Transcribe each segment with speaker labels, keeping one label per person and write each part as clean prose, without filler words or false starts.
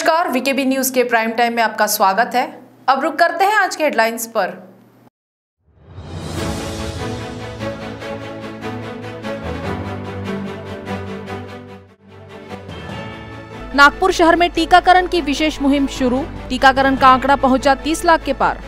Speaker 1: नमस्कार, VKB news के prime time में आपका स्वागत है। अब रुक करते हैं आज के हेडलाइंस पर। नागपुर शहर में टीकाकरण की विशेष मुहिम शुरू, टीकाकरण का आंकड़ा पहुंचा 30 लाख के पार।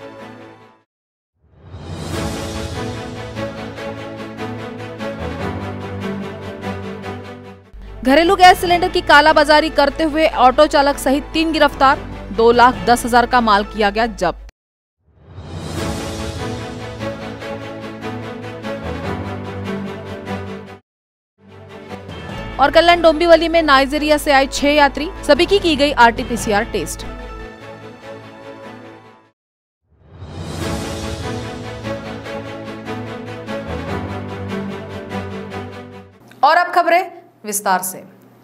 Speaker 1: घरेलू गैस सिलेंडर की कालाबाजारी करते हुए ऑटो चालक सहित 3 गिरफ्तार, 2,10,000 का माल किया गया जब्त। और कल्याण डोंबिवली में नाइजीरिया से आए 6 यात्री, सभी की गई RT-PCR टेस्ट। और अब खबरें विस्तार से।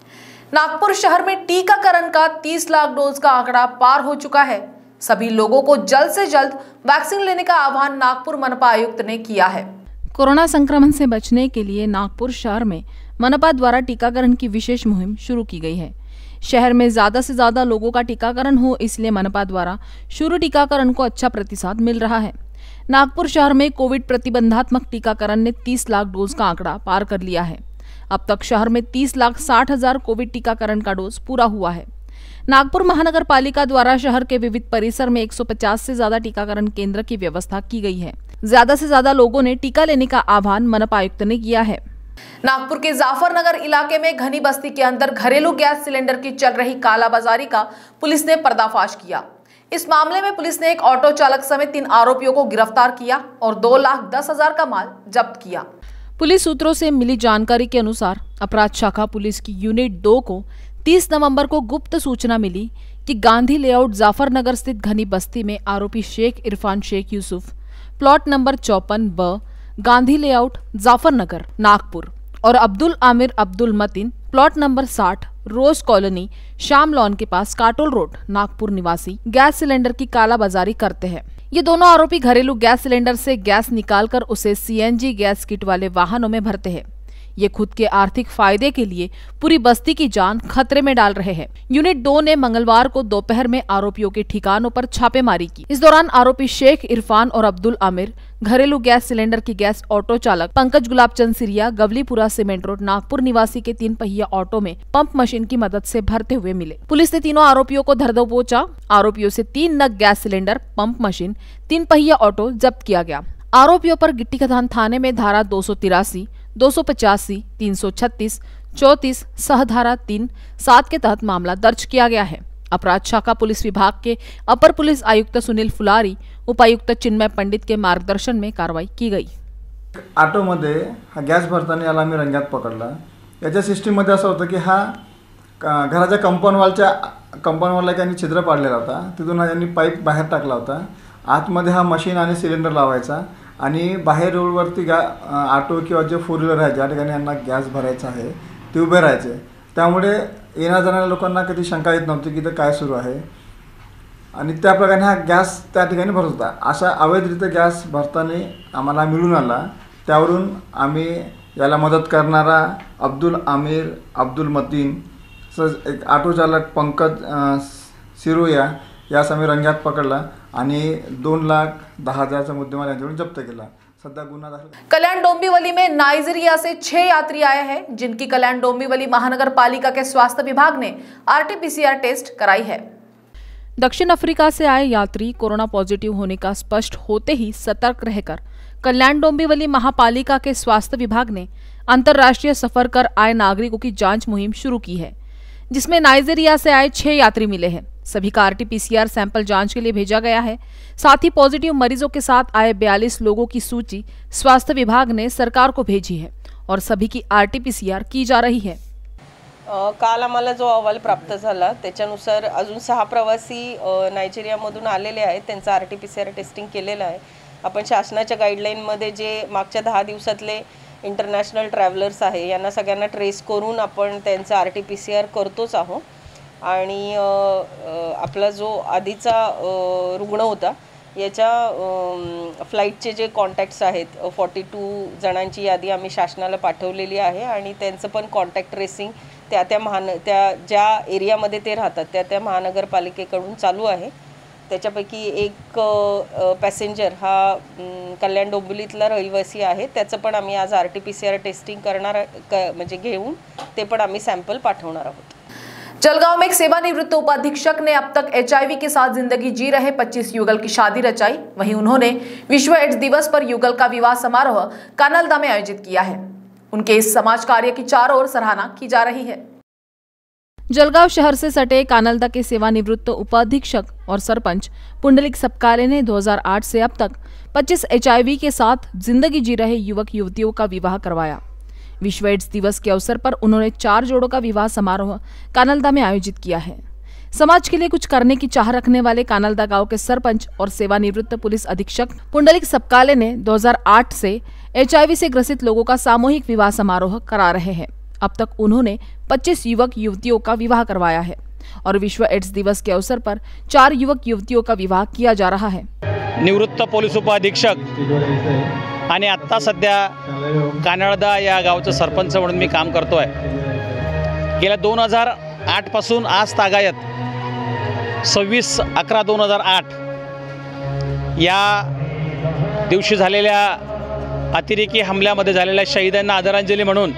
Speaker 1: नागपुर शहर में टीकाकरण का 30 लाख डोज का आंकड़ा पार हो चुका है। सभी लोगों को जल्द से जल्द वैक्सीन लेने का आह्वान नागपुर मनपा आयुक्त ने किया है। कोरोना संक्रमण से बचने के लिए नागपुर शहर में मनपा द्वारा टीकाकरण की विशेष मुहिम शुरू की गई है। शहर में ज्यादा से ज्यादा लोगों का टीकाकरण हो, इसलिए मनपा द्वारा शुरू टीकाकरण को अच्छा प्रतिसाद मिल रहा है। नागपुर शहर में कोविड प्रतिबंधात्मक टीकाकरण ने 30 लाख डोज का आंकड़ा पार कर लिया है। अब तक शहर में 30,60,000 कोविड टीकाकरण का डोज पूरा हुआ है। नागपुर महानगर पालिका द्वारा शहर के विविध परिसर में 150 से ज्यादा टीकाकरण केंद्र की व्यवस्था की गई है। ज्यादा से ज्यादा लोगों ने टीका लेने का आह्वान मनपा आयुक्त ने किया है। नागपुर के जाफरनगर इलाके में घनी बस्ती के अंदर घरेलू गैस सिलेंडर की चल रही कालाबाजारी का पुलिस ने पर्दाफाश किया। इस मामले में पुलिस ने एक ऑटो चालक समेत 3 आरोपियों को गिरफ्तार किया और 2,10,000 का माल जब्त किया। पुलिस सूत्रों से मिली जानकारी के अनुसार अपराध शाखा पुलिस की यूनिट 2 को 30 नवंबर को गुप्त सूचना मिली कि गांधी लेआउट जाफरनगर स्थित घनी बस्ती में आरोपी Shaikh Irfan Shaikh Yusuf, plot number 54B, Gandhi layout Jafarnagar Nagpur, और Abdul Aamir Abdul Matin, plot number 60, rose colony, Sham lawn के पास काटोल रोड नागपुर निवासी गैस सिलेंडर की कालाबाजारी करते हैं। ये दोनों आरोपी घरेलू गैस सिलेंडर से गैस निकालकर उसे CNG गैस किट वाले वाहनों में भरते हैं। ये खुद के आर्थिक फायदे के लिए पूरी बस्ती की जान खतरे में डाल रहे हैं। यूनिट 2 ने मंगलवार को दोपहर में आरोपियों के ठिकानों पर छापेमारी की। इस दौरान आरोपी शेख इरफान और अब्दुल आमिर घरेलू गैस सिलेंडर की गैस ऑटो चालक पंकज गुलाबचंद सिरिया गवलीपुरा सीमेंट रोड नागपुर निवासी के 3 पहिया ऑटो में पंप मशीन की मदद से भरते हुए मिले। पुलिस ने तीनों आरोपियों को धर दबोचा। आरोपियों से 3 नग गैस सिलेंडर, पंप मशीन, 3 पहिया ऑटो जब्त किया गया। आरोपियों पर गिट्टी खदान थाने में धारा 283, 285, 336, 34, सहधारा 3(7) के तहत मामला दर्ज किया गया है। अपराध शाखा पुलिस विभाग के अपर पुलिस आयुक्त सुनील फुलारी, उपायुक्त चिन्मय पंडित के मार्गदर्शन में कार्रवाई की गई।
Speaker 2: ऑटोमध्ये हा गॅस भरताना याला आम्ही रंगात पकडला। याच्या सिस्टीममध्ये असं होतं की हा घराच्या कंपाऊंड वॉलला यांनी छिद्र पाडलेला होता, तिथून यांनी पाईप बाहेर टाकला होता। आतमध्ये हा मशीन आणि सिलेंडर लावायचा आणि बाहेर रोडवरती ऑटो किंवा जे 4 व्हीलर आहे ज्या ठिकाणी यांना गॅस भरायचा आहे ते उभे राहायचे। त्यामुळे येणाऱ्या जाणाऱ्या लोकांना कधी शंका येत नव्हती की ते काय सुरू आहे आणि त्या प्रकारे हा गॅस त्या ठिकाणी भरत होता। अशा अवैधरित्या गॅस भरताना आम्हाला मिळून आला। त्यावरून आम्ही याला मदत करणारा अब्दुल आमिर अब्दुल मतीन, एक ऑटो चालक पंकज सिरोया यास आम्ही रंगात पकडला आणि 2,10,000चा मुद्देमाल यांच्याकडून जप्त केला। सध्या गुन्हा दाखल।
Speaker 1: कल्याण डोंबिवली में नाइजीरिया से 6 यात्री आए हैं, जिनकी कल्याण डोंबिवली महानगर पालिका के स्वास्थ्य विभाग ने RT-PCR टेस्ट कराई है। दक्षिण अफ्रीका से आए यात्री कोरोना पॉजिटिव होने का स्पष्ट होते ही सतर्क रहकर कल्याण डोंबिवली महापालिका के स्वास्थ्य विभाग ने अंतर्राष्ट्रीय सफर कर आए नागरिकों की जांच मुहिम शुरू की है, जिसमें नाइजीरिया से आए 6 यात्री मिले हैं। सभी का RT-PCR सैंपल जांच के लिए भेजा गया है। साथ ही पॉजिटिव मरीजों के साथ आए 42 लोगों की सूची स्वास्थ्य विभाग ने सरकार को भेजी है और सभी की RT-PCR की जा रही है।
Speaker 3: काल आम्हाला जो अहवाल प्राप्त झाला त्याच्यानुसार अजून 6 प्रवासी नायजेरियामधून आलेले आहेत, त्यांचा RT-PCR टेस्टिंग केलेलं आहे। आपण शासनाच्या गाईडलाईनमध्ये जे मागच्या 10 दिवसातले इंटरनॅशनल ट्रॅव्हलर्स आहे यांना सगळ्यांना ट्रेस करून आपण त्यांचा RT-PCR करतोच आहोत। आणि आपला जो आधीचा रुग्ण होता याच्या फ्लाईटचे जे कॉन्टॅक्ट्स आहेत 42 जणांची यादी आम्ही शासनाला पाठवलेली आहे आणि त्यांचं पण कॉन्टॅक्ट ट्रेसिंग त्या ज्या एरियामध्ये ते राहतात त्या महानगरपालिकेकडून चालू आहे। त्याच्यापैकी एक पॅसेंजर हा कल्याण डोंबिवलीतला रहिवासी आहे, त्याचं पण आम्ही आज RT-PCR टेस्टिंग म्हणजे घेऊन ते पण आम्ही सैंपल पाठवणार आहोत।
Speaker 1: जलगांव में एक सेवानिवृत्त उपाधीक्षक ने अब तक HIV के साथ जिंदगी जी रहे 25 युगल की शादी रचाई। वहीं उन्होंने विश्व एड्स दिवस पर युगल का विवाह समारोह कानलदा में आयोजित किया है। उनके इस समाज कार्य की चारों ओर सराहना की जा रही है। जलगांव शहर से सटे कानलदा के सेवानिवृत्त उपाधीक्षक और सरपंच पुंडलिक सपकाले ने 2008 से अब तक 25 HIV के साथ जिंदगी जी रहे युवक युवतियों का विवाह करवाया। विश्व एड्स दिवस के अवसर पर उन्होंने 4 जोड़ों का विवाह समारोह कानलदा में आयोजित किया है। समाज के लिए कुछ करने की चाह रखने वाले कानलदा गांव के सरपंच और सेवानिवृत्त पुलिस अधीक्षक पुंडलिक सपकाले ने 2008 से HIV से ग्रसित लोगों का सामूहिक विवाह समारोह करा रहे हैं। अब तक उन्होंने 25 युवक युवतियों का विवाह करवाया है और विश्व एड्स दिवस के अवसर पर 4 युवक युवतियों का विवाह किया जा रहा है।
Speaker 4: निवृत्त पोलीस उपाधीक्षक आणि आत्ता सध्या कानलदा या गावचं सरपंच म्हणून मी काम करतोय। गेल्या 2008 पासून आज तागायत 26/11/2008 या दिवशी झालेल्या अतिरेकी हमल्यामध्ये झालेल्या शहीदांना आदरांजली म्हणून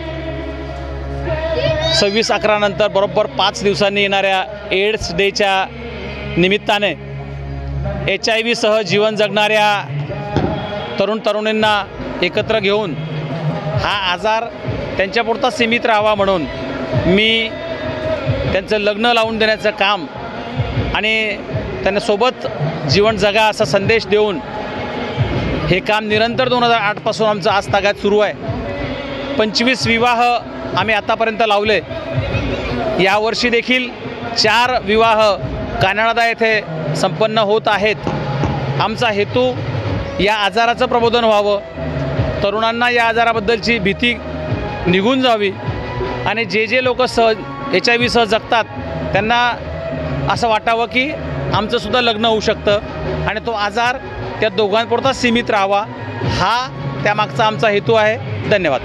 Speaker 4: 26/11 नंतर बरोबर 5 दिवसांनी येणाऱ्या एड्स डेच्या निमित्ताने HIV सह जीवन जगणाऱ्या तरुण तरुणींना एकत्र घेऊन हा आजार त्यांच्यापुरता सीमित राहावा म्हणून मी त्यांचं लग्न लावून देण्याचं काम आणि त्यांना सोबत जीवन जगा असा संदेश देऊन हे काम निरंतर 2008 पासून आमचं आज तागायत सुरू आहे। 25 विवाह आम्ही आतापर्यंत लावले। यावर्षी देखील 4 विवाह कानलदा येथे संपन्न होत आहेत। आमचा हेतू या आजाराचं प्रबोधन व्हावं, तरुणांना या आजाराबद्दलची भीती निघून जावी आणि जे लोक HIV सह जगतात त्यांना असं वाटावं की आमचं सुद्धा लग्न होऊ शकतं आणि तो आजार त्या दोघांपुरता सीमित राहावा, हा त्यामागचा आमचा हेतू आहे। धन्यवाद।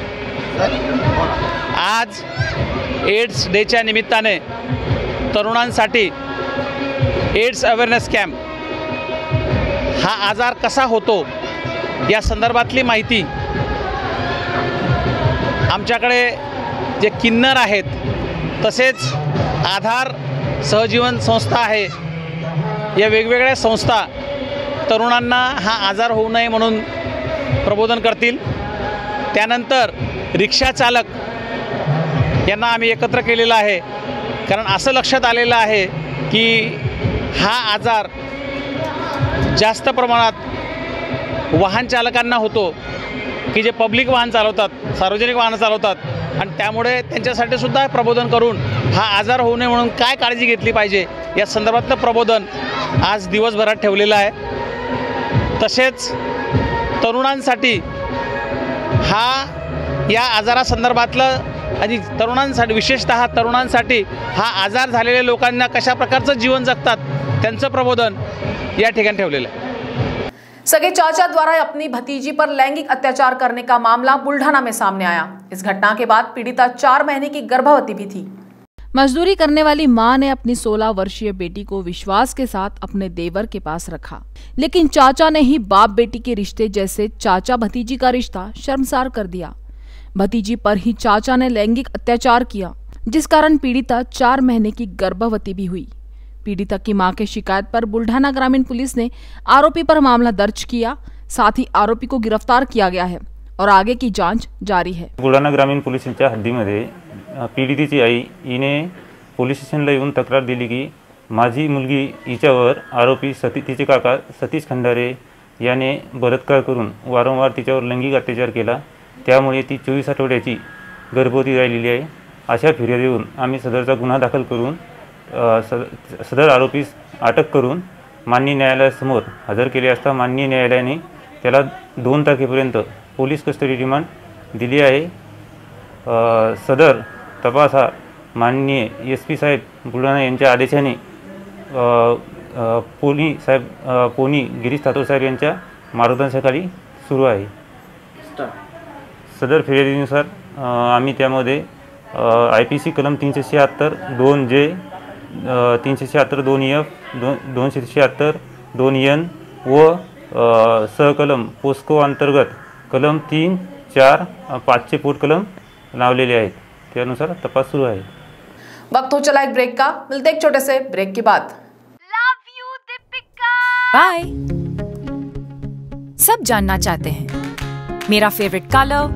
Speaker 4: आज एड्स डेच्या निमित्ताने तरुणांसाठी एड्स अवेअरनेस कॅम्प हा आजार कसा होतो या संदर्भातली माहिती आमच्याकडे जे किन्नर आहेत तसेच आधार सहजीवन संस्था आहे, या वेगवेगळ्या संस्था तरुणांना हा आजार होऊ नये म्हणून प्रबोधन करतील। त्यानंतर रिक्षा चालक यांना आम्ही एकत्र केलेलं आहे, कारण असं लक्षात आलेलं आहे की हा आजार जास्त प्रमाणात वाहन चालकांना होतो की जे पब्लिक वाहन चालवतात, सार्वजनिक वाहनं चालवतात आणि त्यामुळे त्यांच्यासाठी सुद्धा प्रबोधन करून हा आजार होऊ नये म्हणून काय काळजी घेतली पाहिजे या संदर्भातलं प्रबोधन आज दिवसभरात ठेवलेलं आहे। तसेच तरुणांसाठी हा या आजारासंदर्भातलं आणि तरुणांसाठी विशेषतः तरुणांसाठी हा आजार झालेल्या लोकांना कशा प्रकारचं जीवन जगतात त्यांचं प्रबोधन या ठिकाणी ठेवलेलं आहे।
Speaker 1: सगे चाचा द्वारा अपनी भतीजी पर लैंगिक अत्याचार करने का मामला बुल्ढाना में सामने आया। इस घटना के बाद पीड़िता 4 महीने की गर्भवती भी थी। मजदूरी करने वाली मां ने अपनी 16 वर्षीय बेटी को विश्वास के साथ अपने देवर के पास रखा, लेकिन चाचा ने ही बाप बेटी के रिश्ते जैसे चाचा भतीजी का रिश्ता शर्मसार कर दिया। भतीजी पर ही चाचा ने लैंगिक अत्याचार किया, जिस कारण पीड़िता 4 महीने की गर्भवती भी हुई। पीड़िता की मां की शिकायत पर बुल्ढाना ग्रामीण पुलिस ने आरोपी पर मामला दर्ज किया, साथ ही आरोपी को गिरफ्तार किया गया है और आगे की जांच जारी है।
Speaker 5: बुलढाणा ग्रामीण पोलिसांच्या हद्दीमध्ये पीडितेची आई हिने पोलीस स्टेशनला येऊन तक्रार दिली की माझी मुलगी हिच्यावर आरोपी तिचे काका सतीश खंडारे याने बलात्कार करून वारंवार तिच्यावर लैंगिक अत्याचार केला, त्यामुळे ती 24 आठवड्याची गर्भवती राहिलेली आहे। अशा फिर्यादीवरून आम्ही सदरचा गुन्हा दाखल करून सदर आरोपीस अटक करून माननीय न्यायालयासमोर हजर केले असता माननीय न्यायालयाने त्याला 2 तारखेपर्यंत पोलीस कस्टडी रिमांड दिली आहे। सदर तपास हा माननीय SP साहेब बुलढाणा यांच्या आदेशाने पोनी गिरीश ठाकूर साहेब यांच्या मार्गदर्शनाखाली सुरू आहे। सदर फिर्यादीनुसार आम्ही त्यामध्ये IPC कलम 376 2J 376 2F 276 2N व सहकलम पोस्को अंतर्गत कलम 3, 4, 5चे पोट कलम लावलेले आहेत। त्यानुसार तपास सुरू आहे।
Speaker 1: वक्त हो चला एक ब्रेक का, मिलते एक छोटे से ब्रेक के बाद।
Speaker 6: बाय। सब जानना चाहते हैं मेरा फेवरेट कलर,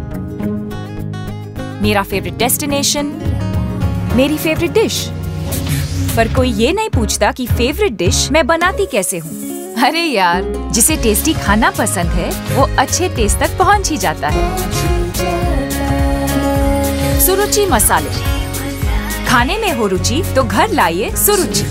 Speaker 6: मेरा फेवरेट डेस्टिनेशन, मेरी फेवरेट डिश, पर कोई ये नहीं पूछता कि फेवरेट डिश मैं बनाती कैसे हूँ। अरे यार, जिसे टेस्टी खाना पसंद है वो अच्छे टेस्ट तक पहुँच ही जाता है। सुरुचि मसाले, खाने में हो रुचि तो घर लाइए सुरुचि।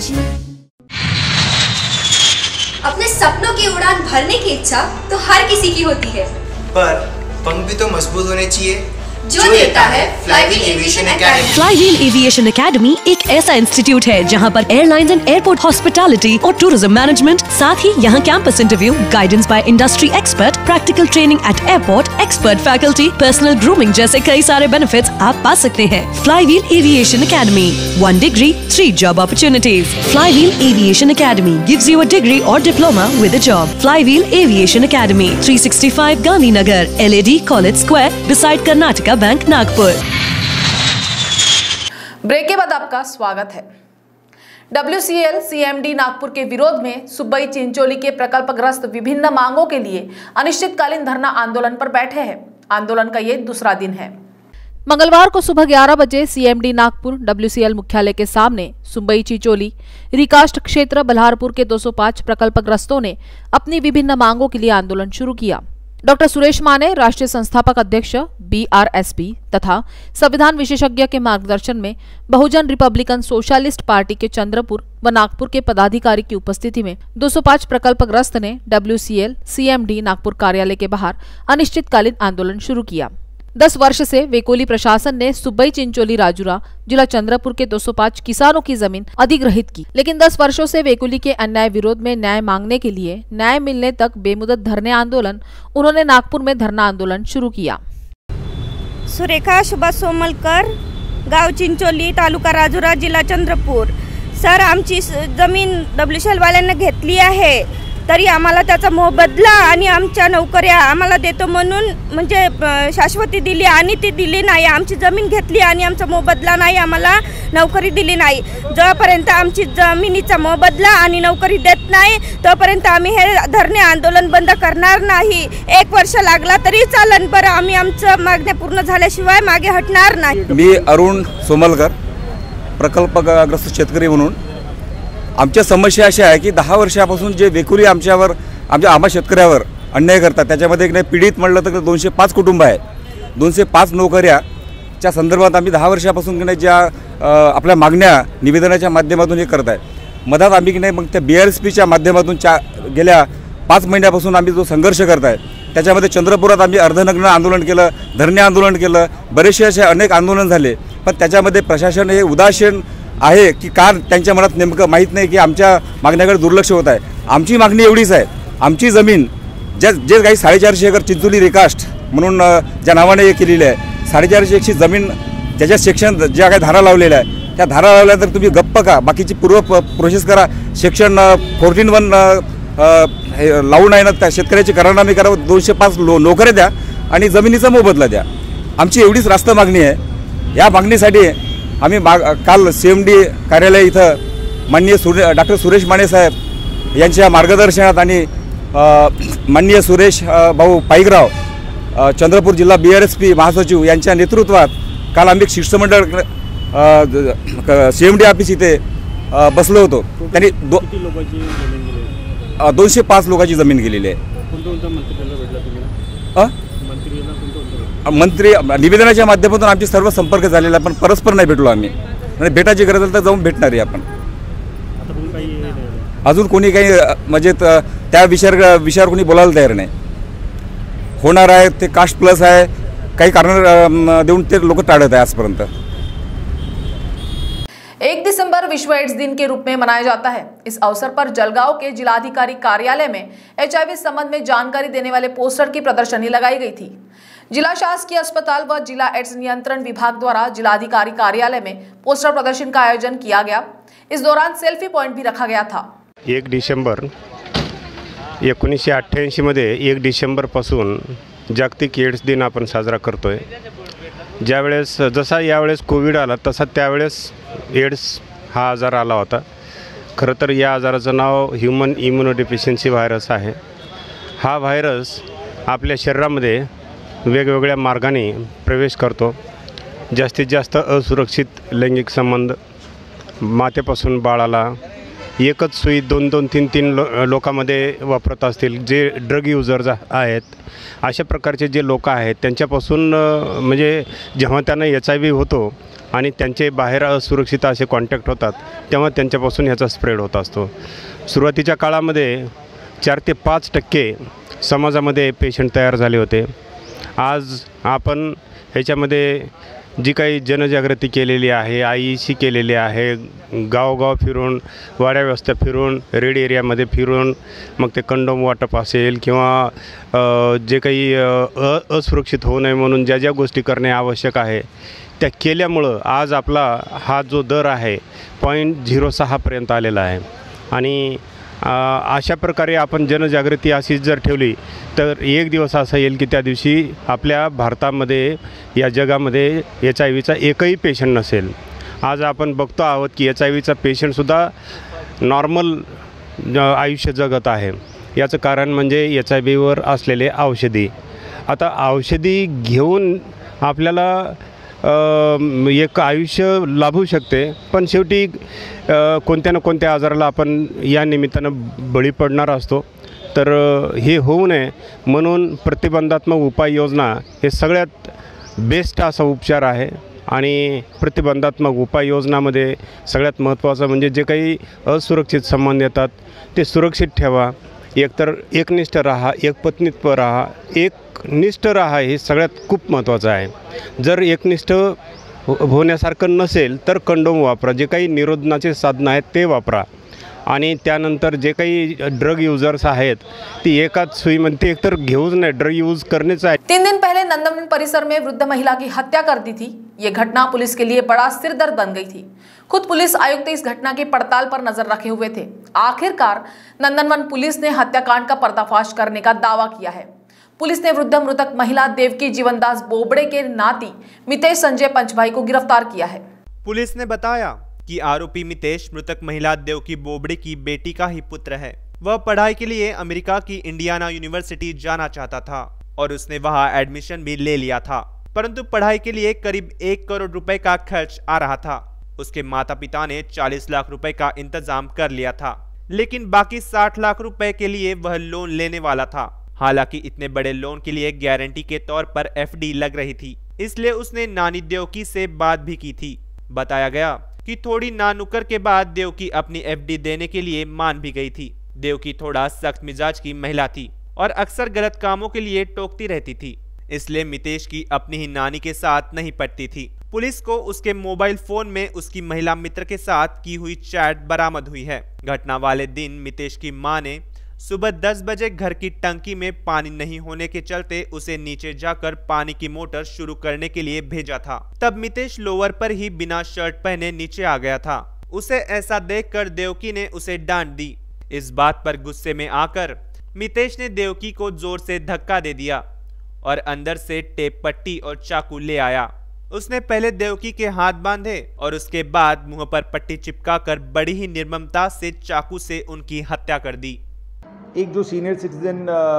Speaker 7: अपने सपनों की उड़ान भरने की इच्छा तो हर किसी की होती है,
Speaker 8: पर पंख भी तो मजबूत होने चाहिए
Speaker 7: जो देता है Flywheel aviation academy.
Speaker 9: Flywheel aviation academy एक ऐसा इंस्टीट्यूट है जहां पर एयरलाइंस एंड एयरपोर्ट हॉस्पिटैलिटी और टूरिज्म मैनेजमेंट, साथ ही यहां campus interview, guidance by industry expert, practical training at airport, expert faculty, personal grooming जैसे कई सारे बेनिफिट्स आप पा सकते हैं। Flywheel aviation academy, 1 degree 3 job opportunities. Flywheel aviation academy gives you a degree और diploma with a job. Flywheel aviation academy, 365 Gandhinagar, LAD college square, beside Karnataka bank, Nagpur.
Speaker 1: Break के बाद आपका स्वागत है। WCL CMD नागपुर के विरोध में सुब्बई चिंचोली के प्रकल्पग्रस्त विभिन्न मांगों के लिए अनिश्चितकालीन धरना आंदोलन पर बैठे हैं। आंदोलन का ये दूसरा दिन है। मंगलवार को सुबह 11 बजे CMD नागपुर WCL मुख्यालय के सामने सुब्बई चिंचोली रिकास्ट क्षेत्र बल्हारपुर के 205 प्रकल्पग्रस्तों ने अपनी विभिन्न मांगों के लिए आंदोलन शुरू किया। डॉक्टर सुरेश माने, राष्ट्रीय संस्थापक अध्यक्ष BRSP तथा संविधान विशेषज्ञ के मार्गदर्शन में बहुजन रिपब्लिकन सोशलिस्ट पार्टी के चंद्रपुर व नागपुर के पदाधिकारी की उपस्थिति में 205 प्रकल्पग्रस्त ने WCL CMD नागपुर कार्यालय के बाहर अनिश्चितकालीन आंदोलन शुरू किया। 10 वर्ष से वेकोली प्रशासन ने सुब्बई चिंचोली राजुरा जिला चंद्रपुर के 205 किसानों की जमीन अधिग्रहित की, लेकिन 10 वर्षों से वेकोली के अन्याय विरोध में न्याय मांगने के लिए न्याय मिलने तक बेमुदत धरने आंदोलन उन्होंने नागपुर में धरना आंदोलन शुरू किया।
Speaker 10: सुरेखा सुभाष सोमलकर, गाव चिंचोली, तालुका राजुरा, जिल्हा चंद्रपूर। सर, आमची जमीन WCL वाल्यांना घेतली आहे, तरी आम्हाला त्याचा मोबदला आणि आमच्या नोकऱ्या आम्हाला देतो म्हणून म्हणजे शाश्वती दिली आणि ती दिली नाही। आमची जमीन घेतली आणि आमचा मोबदला नाही, आम्हाला नोकरी दिली नाही। जोपर्यंत आमची जमिनीचा मोबदला आणि नोकरी देत नाही तोपर्यंत आम्ही हे धरणे आंदोलन बंद करणार नाही। 1 वर्ष लागला तरी चालेल, बरं आम्ही आमचं मागण्या पूर्ण झाल्याशिवाय मागे हटणार नाही।
Speaker 11: मी अरुण सोमलकर, प्रकल्पग्रस्त शेतकरी म्हणून आमच्या समस्या अशा आहे की 10 वर्षापासून जे वेकुली आम्हा शेतकऱ्यावर अन्याय करतात, त्याच्यामध्ये एक नाही पीडित म्हटलं तर 205 कुटुंब आहे, 205 नोकऱ्याच्या संदर्भात आम्ही 10 वर्षापासून की नाही ज्या आपल्या मागण्या निवेदनाच्या माध्यमातून हे करत आहे। मधात आम्ही की नाही मग त्या BRSPच्या माध्यमातून गेल्या 5 महिन्यापासून आम्ही जो संघर्ष करत आहे, त्याच्यामध्ये चंद्रपुरात आम्ही अर्धनग्न आंदोलन केलं, धरणे आंदोलन केलं, बरेचसे असे अनेक आंदोलन झाले, पण त्याच्यामध्ये प्रशासन हे उदासीन आहे की का त्यांच्या मनात नेमकं माहीत नाही की आमच्या मागण्याकडे दुर्लक्ष होत आहे। आमची मागणी एवढीच आहे, आमची जमीन जे काही 450 एकर चिंचोली रिकास्ट म्हणून ज्या नावाने हे केलेली आहे, 450 एकरची जमीन ज्याच्या सेक्शन ज्या काही धारा लावलेल्या आहे, त्या धारा लावल्यानंतर तुम्ही गप्प का, बाकीची पूर्व प्रोसेस करा, सेक्शन 14(1) लावून नाही ना, त्या शेतकऱ्याची करारनामे करा, 205 नोकऱ्या द्या आणि जमिनीचा मोबदला द्या। आमची एवढीच रास्त मागणी आहे। या मागणीसाठी आम्ही काल CMD कार्यालय इथं माननीय डॉक्टर सुरेश माने साहेब यांच्या मार्गदर्शनात आणि माननीय सुरेश भाऊ पाईकराव, चंद्रपूर जिल्हा BRSP महासचिव यांच्या नेतृत्वात काल आम्ही एक शिष्टमंडळ CMD ऑफिस इथे बसलो होतो। त्यांनी 205 लोकांची जमीन गेलेली आहे। मंत्री निवेदनाच्या माध्यमातून आमचे सर्व संपर्क झालेला, पण परस्पर नाही भेटलो आम्ही, आणि भेटायची गरज असेल तर जाऊन भेटणार आहे आपण। अजून कोणी काही म्हणजे त्या विषयावर कोणी बोलायला तयार नाही। होणार आहे ते कास्ट प्लस आहे, काही कारण देऊन ते लोक टाळत आहे आजपर्यंत।
Speaker 1: 1 दिसंबर विश्व एड्स दिन के रूप में मनाया जाता है। इस अवसर पर जलगांव के जिलाधिकारी कार्यालय में HIV संबंध में जानकारी देने वाले पोस्टर की प्रदर्शनी लगाई गई थी। जिला शासकीय अस्पताल व जिला एड्स नियंत्रण विभाग द्वारा जिलाधिकारी कार्यालय में पोस्टर प्रदर्शन का आयोजन किया गया। इस दौरान सेल्फी पॉइंट भी रखा गया था।
Speaker 12: 1 डिसेंबर 1988 मध्ये 1 डिसेंबरपासून जागतिक एड्स दिन आपण साजरा करतोय। ज्यावेळेस जसा यावेळेस कोविड आला तसा त्यावेळेस एड्स हा आजार आला होता। खरं तर या आजाराचं नाव ह्यूमन इम्युनोडेफिशियन्सी व्हायरस आहे। हा व्हायरस आपल्या शरीरामध्ये वेगवेगळ्या मार्गाने प्रवेश करतो। जास्तीत जास्त असुरक्षित लैंगिक संबंध, मातेपासून बाळाला, एकच सुई 2-2, 3-3 लोकांमध्ये वापरत असतील जे ड्रग युजर्स आहेत, अशा प्रकारचे जे लोक आहेत त्यांच्यापासून म्हणजे जेव्हा त्यांना HIV होतो आणि त्यांचे बाहेर असुरक्षित असे कॉन्टॅक्ट होतात तेव्हा त्यांच्यापासून ह्याचा स्प्रेड होत असतो। सुरुवातीच्या काळामध्ये 4 ते 5% समाजामध्ये पेशंट तयार झाले होते। आज आपण ह्याच्यामध्ये जी काही जनजागृती केलेली आहे, IEC केलेली आहे, गावगाव फिरून, वाड्या व्यवस्था फिरून, रेड एरियामध्ये फिरून, मग ते कंडोम वाटप असेल किंवा जे काही असुरक्षित होऊ नये म्हणून ज्या ज्या गोष्टी करणे आवश्यक आहे त्या केल्यामुळं आज आपला हा जो दर आहे 0.06 पर्यंत आलेला आहे। आणि अशा प्रकारे आपण जनजागृती अशीच जर ठेवली तर एक दिवस असा येईल की त्या दिवशी आपल्या भारतामध्ये या जगामध्ये HIVचा एकही पेशंट नसेल। आज आपण बघतो आहोत की HIVचा पेशंटसुद्धा नॉर्मल आयुष्य जगत आहे। याचं कारण म्हणजे HIVवर असलेले औषधी। आता औषधी घेऊन आपल्याला एक आयुष्य लाभू शकते, पण शेवटी कोणत्या ना कोणत्या आजाराला आपण या निमित्तानं बळी पडणार असतो। तर हे होऊ नये म्हणून प्रतिबंधात्मक उपाययोजना हे सगळ्यात बेस्ट असा उपचार आहे। आणि प्रतिबंधात्मक उपाययोजनामध्ये सगळ्यात महत्त्वाचं म्हणजे जे काही असुरक्षित संबंध येतात ते सुरक्षित ठेवा। एकतर एकनिष्ठ राहा, एकपत्नीत्व राहा, एकनिष्ठ राहा हे सगळ्यात खूप महत्त्वाचं आहे। जर एकनिष्ठ होण्यासारखं नसेल तर कंडोम वापरा, जे काही निरोधनाचे साधनं आहेत ते वापरा। आणि त्यानंतर जे काही ड्रग यूजर्स आहेत ती एकाच सुईमध्ये एकतर घेऊच नहीं, ड्रग यूज करने चाहिए।
Speaker 1: 3 दिन पहले नंदनवन परिसर में वृद्ध महिला की हत्या कर दी थी। ये घटना पुलिस के लिए बड़ा सिरदर्द बन गई थी। खुद पुलिस आयुक्त इस घटना की पड़ताल पर नजर रखे हुए थे। आखिरकार नंदनवन पुलिस ने हत्याकांड का पर्दाफाश करने का दावा किया है। पुलिस ने वृद्ध मृतक महिला देवकी जीवनदास बोबड़े के नाती मितेश संजय पंचभाई को गिरफ्तार किया है।
Speaker 13: पुलिस ने बताया कि आरोपी मितेश मृतक महिला देवकी बोबड़े की बेटी का ही पुत्र है। वह पढ़ाई के लिए अमेरिका की इंडियाना यूनिवर्सिटी जाना चाहता था और उसने वहां एडमिशन भी ले लिया था, परंतु पढ़ाई के लिए करीब 1 करोड़ रुपए का खर्च आ रहा था। उसके माता पिता ने 40 लाख रुपए का इंतजाम कर लिया था, लेकिन बाकी 60 लाख रुपए के लिए वह लोन लेने वाला था। हालांकि इतने बड़े लोन के लिए गारंटी के तौर पर FD लग रही थी, इसलिए उसने नानी देवकी से बात भी की थी। बताया गया कि थोड़ी नानुकर के बाद देवकी अपनी FD देने के लिए मान भी गई थी। देवकी थोड़ा सख्त मिजाज की महिला थी और अक्सर गलत कामों के लिए टोकती रहती थी, इसलिए मितेश की अपनी ही नानी के साथ नहीं पटती थी। पुलिस को उसके मोबाइल फोन में उसकी महिला मित्र के साथ की हुई चैट बरामद हुई है। घटना वाले दिन मितेश की मां ने सुबह 10 बजे घर की टंकी में पानी नहीं होने के चलते उसे नीचे जाकर पानी की मोटर शुरू करने के लिए भेजा था। तब मितेश लोअर पर ही बिना शर्ट पहने नीचे आ गया था। उसे ऐसा देखकर देवकी ने उसे डांट दी। इस बात पर गुस्से में आकर मितेश ने देवकी को जोर से धक्का दे दिया और अंदर से टेप पट्टी और चाकू ले आया। उसने पहले देवकी के हाथ बांधे और उसके बाद मुंह पर पट्टी चिपकाकर बड़ी ही निर्ममता से चाकू से उनकी हत्या कर दी।
Speaker 14: एक जो सीनियर सिटीजन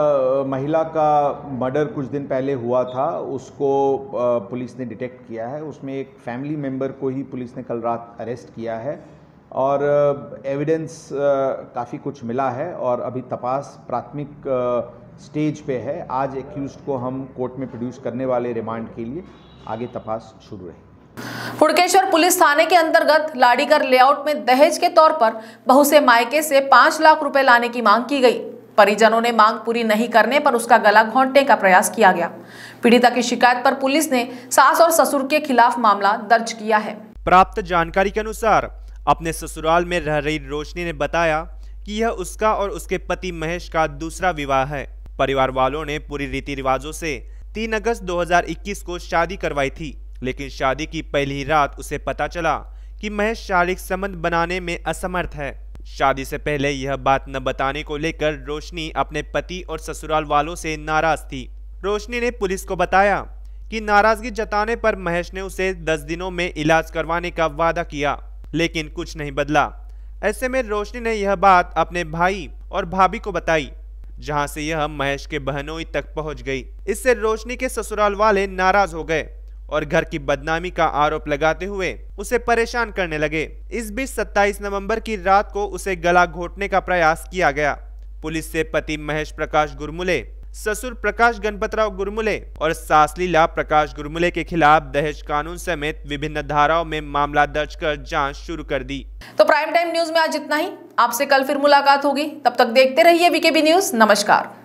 Speaker 14: महिला का मर्डर कुछ दिन पहले हुआ था उसको पुलिस ने डिटेक्ट किया है। उसमें एक फैमिली मेंबर को ही पुलिस ने कल रात अरेस्ट किया है और एविडेंस काफ़ी कुछ मिला है और अभी तपास प्राथमिक स्टेज पे है। आज एक्यूज्ड को हम कोर्ट में प्रोड्यूस करने वाले रिमांड के लिए आगे तपास शुरू है।
Speaker 1: हुड़केश्वर पुलिस थाने के अंतर्गत लाड़ीगर लेआउट में दहेज के तौर पर बहू से मायके से 5 लाख रुपए लाने की मांग की गई। परिजनों ने मांग पूरी नहीं करने पर उसका गला घोंटने का प्रयास किया गया। पीड़िता की शिकायत पर पुलिस ने सास और ससुर के खिलाफ मामला दर्ज किया है।
Speaker 13: प्राप्त जानकारी के अनुसार अपने ससुराल में रह रही रोशनी ने बताया कि यह उसका और उसके पति महेश का दूसरा विवाह है। परिवार वालों ने पूरी रीति रिवाजों से 3 अगस्त 2021 को शादी करवाई थी, लेकिन शादी की पहली ही रात उसे पता चला कि महेश शारीरिक संबंध बनाने में असमर्थ है। शादी से पहले यह बात न बताने को लेकर रोशनी अपने पति और ससुराल वालों से नाराज थी। रोशनी ने पुलिस को बताया कि नाराजगी जताने पर महेश ने उसे 10 दिनों में इलाज करवाने का वादा किया, लेकिन कुछ नहीं बदला। ऐसे में रोशनी ने यह बात अपने भाई और भाभी को बताई, जहां से यह महेश के बहनोई तक पहुंच गई। इससे रोशनी के ससुराल वाले नाराज हो गए और घर की बदनामी का आरोप लगाते हुए उसे परेशान करने लगे। इस बीच 27 नवंबर की रात को उसे गला घोटने का प्रयास किया गया। पुलिस से पति महेश प्रकाश गुरमुले, ससुर प्रकाश गणपतराव गुरमुले और सास लीला प्रकाश गुरमुले के खिलाफ दहेज कानून समेत विभिन्न धाराओं में मामला दर्ज कर जांच शुरू कर दी।
Speaker 1: तो प्राइम टाइम न्यूज में आज इतना ही। आपसे कल फिर मुलाकात होगी, तब तक देखते रहिए वीकेबी न्यूज। नमस्कार।